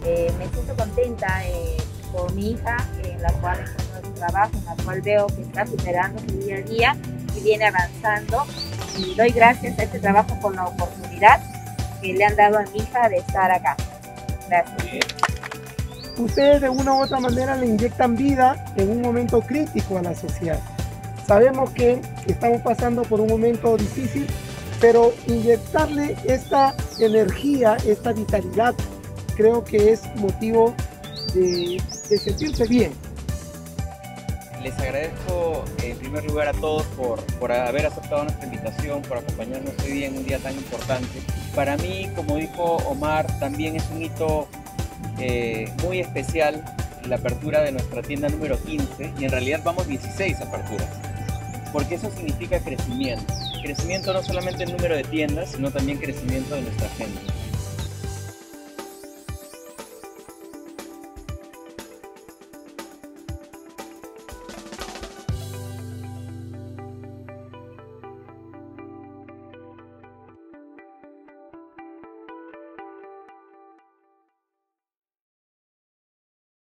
Me siento contenta por mi hija, en la cual encuentro su trabajo, en la cual veo que está superando su día a día y viene avanzando. Y doy gracias a este trabajo por la oportunidad que le han dado a mi hija de estar acá. Gracias. Ustedes de una u otra manera le inyectan vida en un momento crítico a la sociedad. Sabemos que estamos pasando por un momento difícil, pero inyectarle esta energía, esta vitalidad, creo que es motivo de sentirse bien. Les agradezco en primer lugar a todos por haber aceptado nuestra invitación, por acompañarnos hoy día en un día tan importante. Para mí, como dijo Omar, también es un hito muy especial la apertura de nuestra tienda número 15 y en realidad vamos 16 aperturas, porque eso significa crecimiento. Crecimiento no solamente en número de tiendas, sino también crecimiento de nuestra gente.